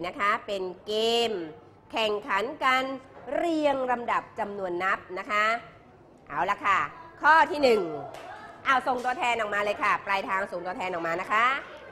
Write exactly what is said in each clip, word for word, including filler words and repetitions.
นะคะเป็นเกมแข่งขันกันเรียงลำดับจำนวนนับนะคะเอาละค่ะข้อที่หนึ่งเอาส่งตัวแทนออกมาเลยค่ะปลายทางส่งตัวแทนออกมานะคะ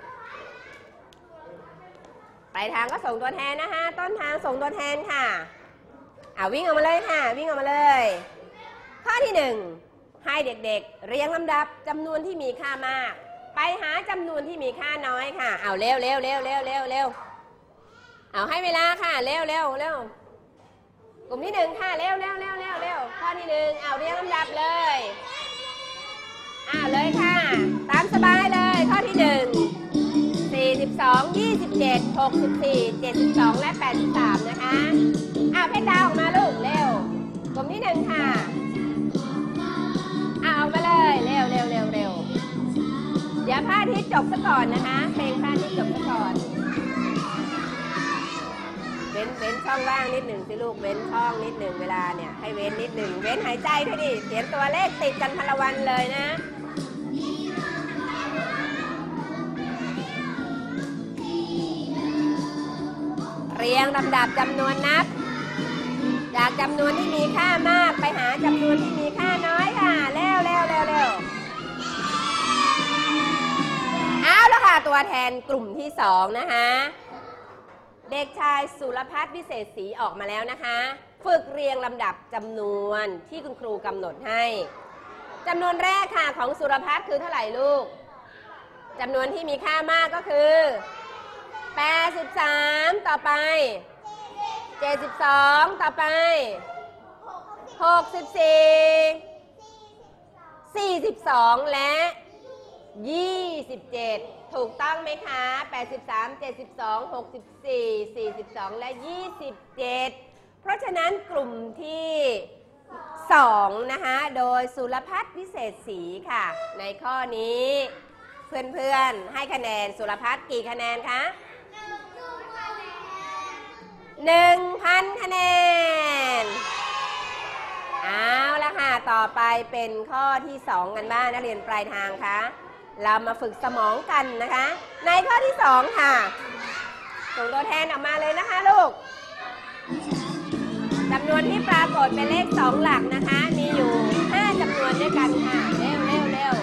ปลายทางก็ส่งตัวแทนนะคะต้นทางส่งตัวแทนค่ะเอาวิ่งออกมาเลยค่ะวิ่งออกมาเลยข้อที่หนึ่งให้เด็กๆเรียงลำดับจำนวนที่มีค่ามากไปหาจำนวนที่มีค่าน้อยค่ะเอาเร็วเร็วเร็วเร็วเร็วเร็วเอาให้เวลาค่ะเร็วเร็วเร็วกลุ่มที่หนึ่งค่ะเร็วเร็วเร็วเร็วเร็วข้อที่หนึ่งเอาเรียงลำดับเลยอ่าเลยค่ะตามสบายเลยข้อที่หนึ่งสี่สิบสองยี่สิบเจ็ดหกสิบสี่เจ็ดสิบสองและแปดสิบสามนะคะอ่าเพชรดาวออกมาลูกเร็วกลุ่มที่หนึ่งค่ะอ่าออกมาเลยเร็วเร็วเร็วเร็วเดี๋ยวพระอาทิตย์จบซะก่อนนะคะเพลงพระอาทิตย์จบซะก่อนเว้นเว้นช่องว่างนิดหนึ่งสิลูกเว้นช่องนิดหนึ่งเวลาเนี่ยให้เว้นนิดหนึ่งเว้นหายใจด้วยดิเขียนตัวเลขติดกันพลวันเลยนะเรียงลำดับจำนวนนับจากจำนวนที่มีค่ามากไปหาจำนวนที่มีค่าน้อยค่ะเร็วเร็วเร็วเร็วเอาแล้วค่ะตัวแทนกลุ่มที่สองนะคะเด็กชายสุรพัฒน์วิเศษศรีออกมาแล้วนะคะฝึกเรียงลำดับจำนวนที่คุณครูกำหนดให้จำนวนแรกค่ะของสุรพัฒน์คือเท่าไหร่ลูกจำนวนที่มีค่ามากก็คือแปดสิบสามต่อไปเจ็ดสิบสองต่อไปหกสิบสี่ สี่สิบสองและยี่สิบเจ็ดถูกต้องไหมคะแปดสิบสาม เจ็ดสิบสอง หกสิบสี่ สี่สิบสองและยี่สิบเจ็ดเพราะฉะนั้นกลุ่มที่สองนะคะโดยสุรพัฒน์วิเศษศรีค่ะในข้อนี้เพื่อนๆให้คะแนนสุรพัฒน์กี่คะแนนคะหนึ่งพันคะแนนเอาละค่ะต่อไปเป็นข้อที่สองกันบ้างนักเรียนปลายทางคะเรามาฝึกสมองกันนะคะในข้อที่สองค่ะส่งตัวแทนออกมาเลยนะคะลูกจำนวนที่ปรากฏเป็นเลขสองหลักนะคะมีอยู่ห้าจำนวนด้วยกันค่ะเร็วเร็วเร็ว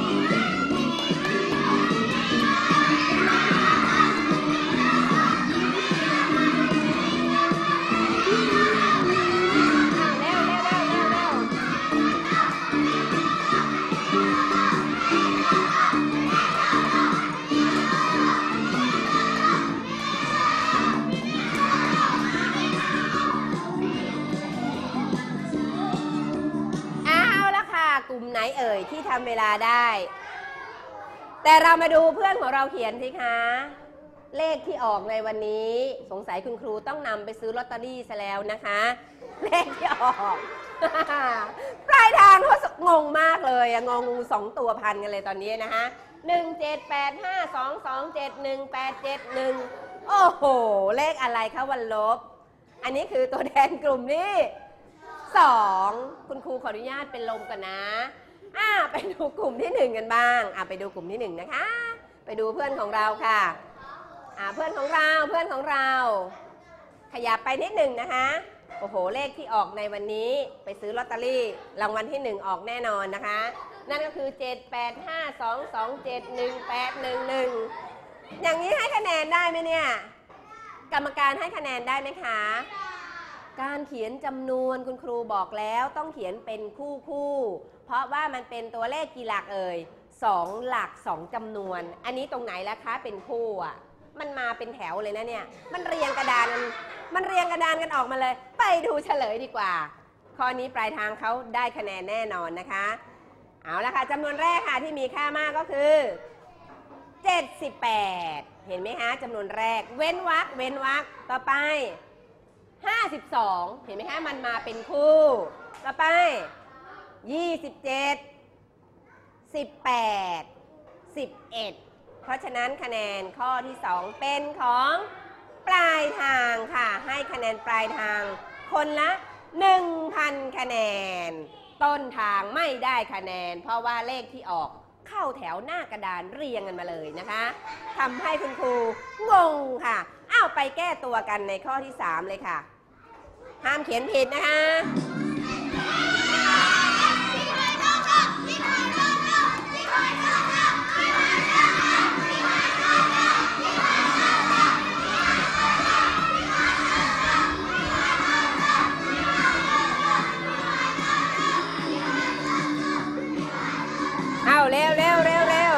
กลุ่มไหนเอ่ยที่ทำเวลาได้แต่เรามาดูเพื่อนของเราเขียนสิคะเลขที่ออกในวันนี้สงสัยคุณครูต้องนำไปซื้อลอตเตอรี่ซะแล้วนะคะเลขที่ออกปลายทางเขางงมากเลยงงงูสองตัวพันกันเลยตอนนี้นะคะหนึ่งเจ็ดแปดห้าสองสองเจ็ดหนึ่งแปดเจ็ดหนึ่งโอ้โหเลขอะไรคะวันลบอันนี้คือตัวแทนกลุ่มนี้สองคุณครูขออนุญาตเป็นลมกันนะอ่าไปดูกลุ่มที่หนึ่งกันบ้างอ่าไปดูกลุ่มที่หนึ่งนะคะไปดูเพื่อนของเราค่ะอ่าเพื่อนของเราเพื่อนของเราขยับไปนิดหนึ่งนะคะโอ้โหเลขที่ออกในวันนี้ไปซื้อลอตเตอรี่รางวัลที่หนึ่งออกแน่นอนนะคะนั่นก็คือเจ็ด แปด ห้า สอง สอง เจ็ด หนึ่ง แปด หนึ่ง หนึ่งอย่างนี้ให้คะแนนได้ไหมเนี่ยกรรมการให้คะแนนได้ไหมคะการเขียนจำนวนคุณครูบอกแล้วต้องเขียนเป็นคู่คู่เพราะว่ามันเป็นตัวเลขกี่หลักเอ่ยสองหลักสองจำนวนอันนี้ตรงไหนล่ะคะเป็นคู่อ่ะมันมาเป็นแถวเลยนะเนี่ยมันเรียงกระดานมันเรียงกระดานกันออกมาเลยไปดูเฉลยดีกว่าข้อนี้ปลายทางเขาได้คะแนนแน่นอนนะคะเอาละค่ะจำนวนแรกค่ะที่มีค่ามากก็คือเจ็ดสิบแปดเห็นไหมคะจำนวนแรกเว้นวรรคเว้นวรรคต่อไปห้าสิบสองเห็นไหมคะมันมาเป็นคู่ต่อไปยี่สิบเจ็ด สิบแปด สิบเอ็ดเพราะฉะนั้นคะแนนข้อที่สองเป็นของปลายทางค่ะให้คะแนนปลายทางคนละ หนึ่งพัน คะแนนต้นทางไม่ได้คะแนนเพราะว่าเลขที่ออกเข้าแถวหน้ากระดานเรียงกันมาเลยนะคะทำให้คุณครูงงค่ะอ้าวาวไปแก้ตัวกันในข้อที่สามเลยค่ะห้ามเขียนผิดนะคะเอาเร็วเร็วเร็วเร็ว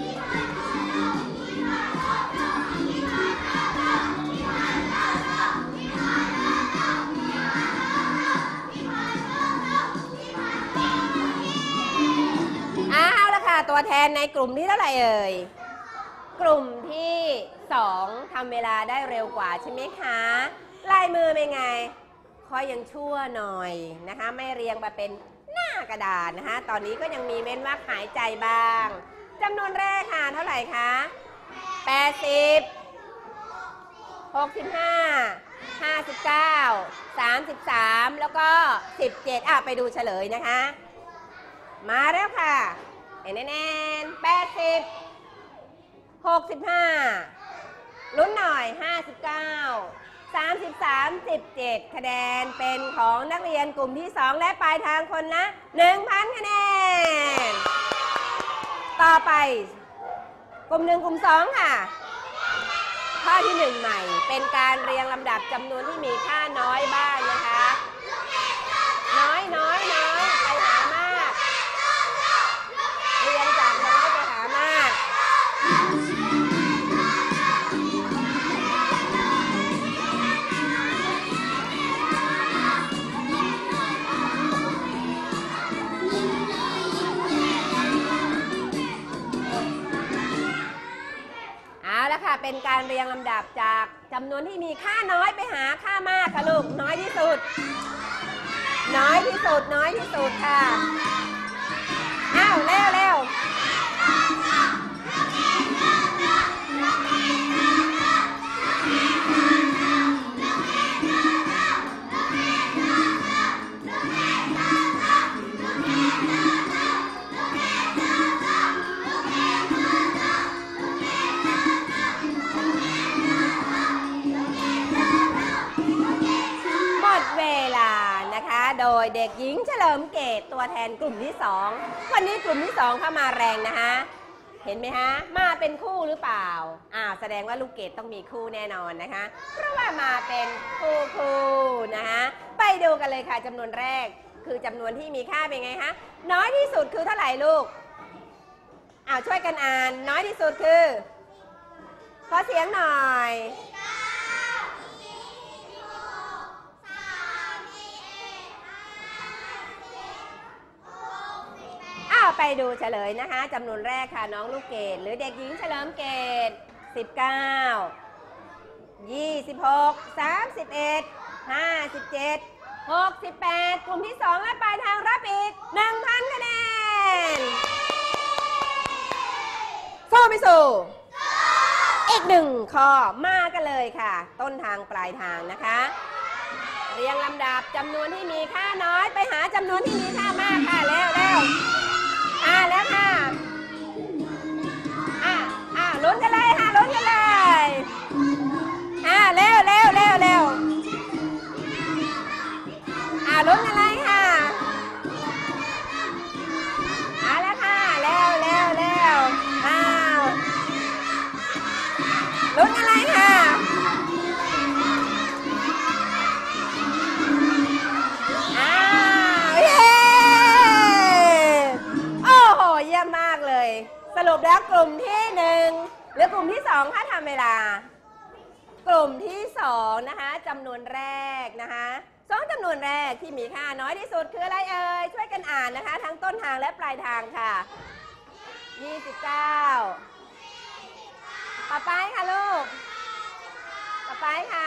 เอาละค่ะตัวแทนในกลุ่มที่เท่าไหร่เอ่ยกลุ่มที่สองทำเวลาได้เร็วกว่าใช่ไหมคะลายมือเป็นไงค่อยยังชั่วหน่อยนะคะไม่เรียงมาเป็นหน้ากระดาษนะคะตอนนี้ก็ยังมีเว้นวรรคหายใจบ้างจำนวนแรกค่ะเท่าไหร่คะแปดสิบ หกสิบห้า ห้าสิบเก้า สามสิบสามแล้วก็สิบเจ็ดอ่ะไปดูเฉลยนะคะมาแล้วค่ะแน่นๆแปดสิบ หกสิบห้าลุ้นหน่อยห้าสิบเก้า สามสิบสาม สิบเจ็ดคะแนนเป็นของนักเรียนกลุ่มที่สองและปลายทางคนละ หนึ่งพัน คะแนนต่อไปกลุ่มหนึ่งกลุ่มสองค่ะข้อที่หนึ่งใหม่เป็นการเรียงลำดับจำนวนที่มีค่าน้อยบ้างนะคะน้อยน้อยน้อยไปหามากเรียงจากน้อยไปหามากเอาละค่ะเป็นการเรียงลำดับจากจำนวนที่มีค่าน้อยไปหาค่ามากค่ะลูกน้อยที่สุดน้อยที่สุดน้อยที่สุดค่ะอ้าวเร็วเร็วโดยเด็กหญิงเฉลิมเกตตัวแทนกลุ่มที่สองวันนี้กลุ่มที่สองเข้ามาแรงนะคะเห็นไหมฮะมาเป็นคู่หรือเปล่าอ่าแสดงว่าลูกเกดต้องมีคู่แน่นอนนะคะเพราะว่ามาเป็นคู่คู่นะคะไปดูกันเลยค่ะจำนวนแรกคือจำนวนที่มีค่าเป็นไงคะน้อยที่สุดคือเท่าไหร่ลูกอ้าวช่วยกันอ่านน้อยที่สุดคือขอเสียงหน่อยไปดูเฉลยนะคะจำนวนแรกค่ะน้องลูกเกดหรือเด็กหญิงเฉลิมเกตสิบเก้า ยี่สิบหก สามสิบเอ็ด ห้าสิบเจ็ด หกสิบแปดกลุ่มที่สองและปลายทางรับอีก หนึ่งพัน คะแนนสู้ไปสู่อีกหนึ่งข้อมากันเลยค่ะต้นทางปลายทางนะคะเรียงลำดับจำนวนที่มีค่าน้อยไปหาจำนวนที่มีค่ามากค่ะแล้วแล้วอ่าแล้วค่ะอ่าอ่าลุ้นกันเลยค่ะลุ้นกันเลยอ่าเร็วเร็วเร็วเร็วอ่าลุ้นกันเลยค่ะอ่าแล้วค่ะเร็วเร็วเร็วอ้าวลุ้นกันเลยค่ะสรุปแล้วกลุ่มที่หนึ่งหรือกลุ่มที่สองค่ะทำเวลากลุ่มที่สองนะคะจำนวนแรกนะคะสองจำนวนแรกที่มีค่าน้อยที่สุดคืออะไรเอ่ยช่วยกันอ่านนะคะทั้งต้นทางและปลายทางค่ะยี่สิบเก้าต่อไปค่ะลูกต่อไปค่ะ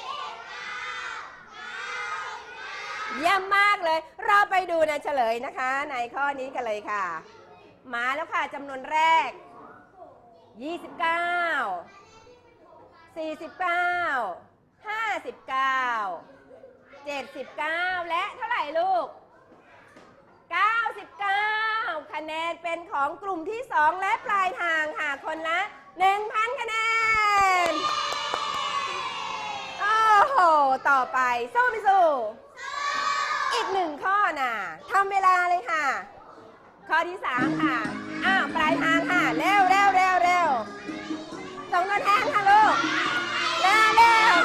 เยี่ยมมากเลยเราไปดูในเฉลยนะคะในข้อนี้กันเลยค่ะมาแล้วค่ะจำนวนแรกยี่สิบเก้า สี่สิบเก้า ห้าสิบเก้า เจ็ดสิบเก้าและเท่าไหร่ลูกเก้าสิบเก้าคะแนนเป็นของกลุ่มที่สองและปลายทางค่ะคนละ หนึ่งพัน คะแนนโหต่อไปสู้ไม่สู้อีกหนึ่งข้อน่ะทำเวลาเลยค่ะข้อที่สามค่ะอ้าวปลายทางค่ะเร็วเร็วเร็วเร็วส่งตัวแทนค่ะลูกเร็วเร็ว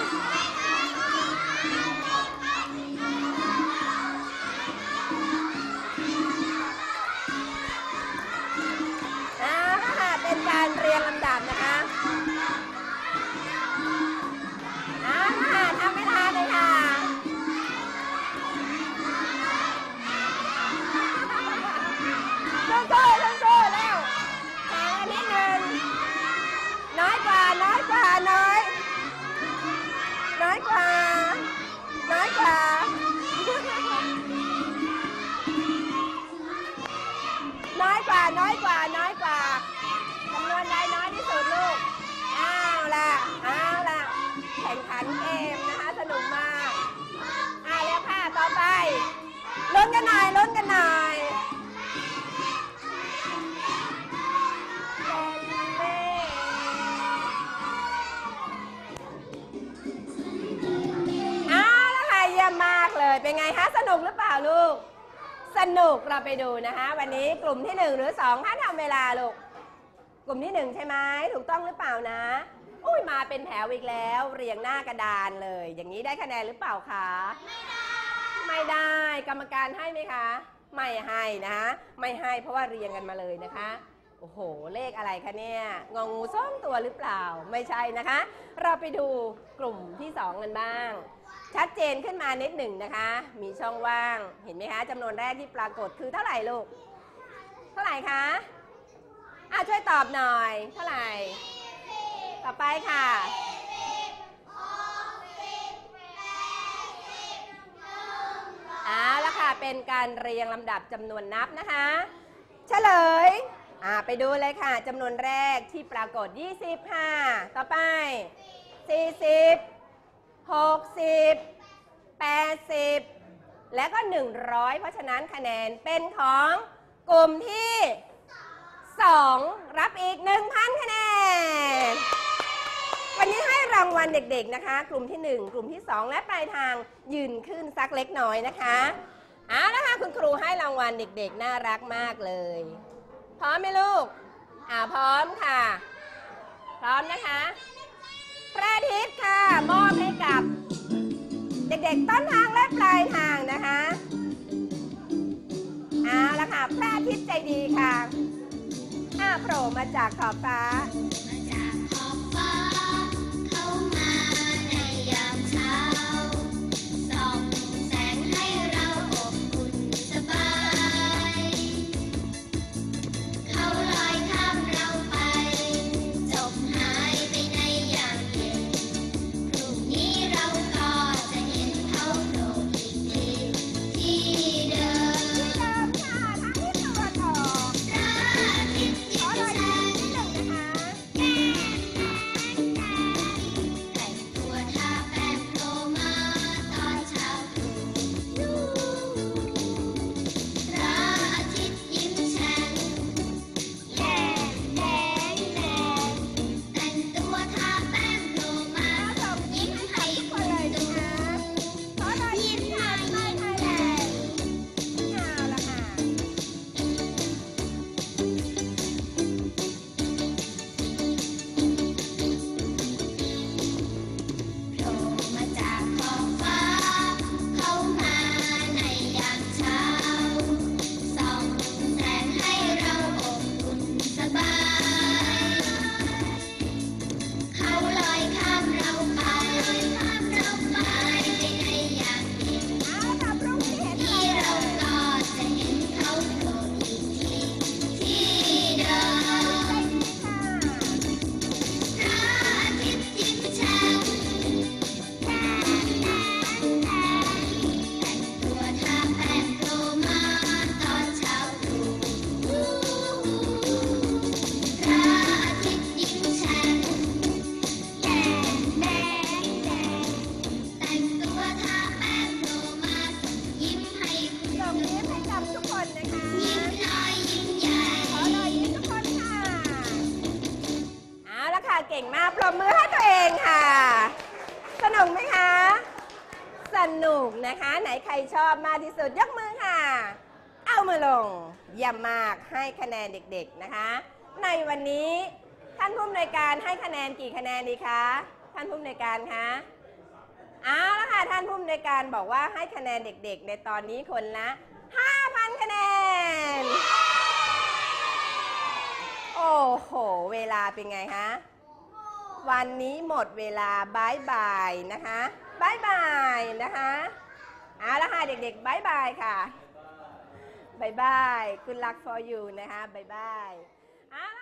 อ้าวค่ะเป็นการเรียงลำดับนะคะอ้าวค่ะทำเวลาเลยค่ะสู้สู้สู้เร็วห่างกันนิดนึงน้อยกว่าน้อยกว่าน้อยน้อยกว่าน้อยกว่าน้อยกว่าน้อยกว่าน้อยกว่าจำนวนใดน้อยที่สุดลูกอ้าวล่ะอ้าวล่ะแข่งขันเกมนะคะสนุกมากอ่าแล้วค่ะต่อไปลุ้นกันหน่อยลุ้นกันหน่อยมากเลยเป็นไงคะสนุกหรือเปล่าลูกสนุกเราไปดูนะคะวันนี้กลุ่มที่หนึ่งหรือสองถ้าทำเวลาลูกกลุ่มที่หนึ่งใช่ไหมถูกต้องหรือเปล่านะอุ้ยมาเป็นแถวอีกแล้วเรียงหน้ากระดานเลยอย่างนี้ได้คะแนนหรือเปล่าคะไม่ได้กรรมการให้ไหมคะไม่ให้นะคะไม่ให้เพราะว่าเรียงกันมาเลยนะคะโอ้โหเลขอะไรคะเนี่ยงองูสองตัวหรือเปล่าไม่ใช่นะคะเราไปดูกลุ่มที่สองกันบ้างชัดเจนขึ้นมานิดหนึ่งนะคะมีช่องว่างเห็นไหมคะจำนวนแรกที่ปรากฏคือเท่าไหร่ลูกเท่าไหร่คะอ่ะช่วยตอบหน่อยเท่าไหร่ต่อไปค่ะเอาละค่ะเป็นการเรียงลำดับจำนวนนับนะคะเฉลยอ่าไปดูเลยค่ะจำนวนแรกที่ปรากฏยี่สิบค่ะต่อไปสี่สิบหกสิบแปดสิบและก็หนึ่งร้อยเพราะฉะนั้นคะแนนเป็นของกลุ่มที่สองรับอีก หนึ่งพัน คะแนนวันนี้ให้รางวัลเด็กๆนะคะกลุ่มที่หนึ่งกลุ่มที่สองและปลายทางยืนขึ้นสักเล็กน้อยนะคะเอาละค่ะคุณครูให้รางวัลเด็กๆน่ารักมากเลยพร้อมไหมลูกอ่าพร้อมค่ะพร้อมนะคะพระอาทิตย์ค่ะมอบให้กับเด็กๆต้นทางและปลายทางนะคะเอาละค่ะพระอาทิตย์ใจดีค่ะอ้าโผล่มาจากขอบฟ้าเก่งมากปรบมือให้ตัวเองค่ะสนุกไหมคะสนุกนะคะไหนใครชอบมากที่สุดยกมือค่ะเอามือลงเยี่ยมมากให้คะแนนเด็กๆนะคะในวันนี้ท่านผู้อำนวยการให้คะแนนกี่คะแนนดีคะท่านผู้อำนวยการคะเอาละค่ะท่านผู้อำนวยการบอกว่าให้คะแนนเด็กๆในตอนนี้คนละ ห้าพัน คะแนนโอ้โหเวลาเป็นไงคะวันนี้หมดเวลาบายบายนะคะบายบายนะคะเอาละค่ะเด็กๆบายบายค่ะบายบาย Good luck for you นะคะบายบาย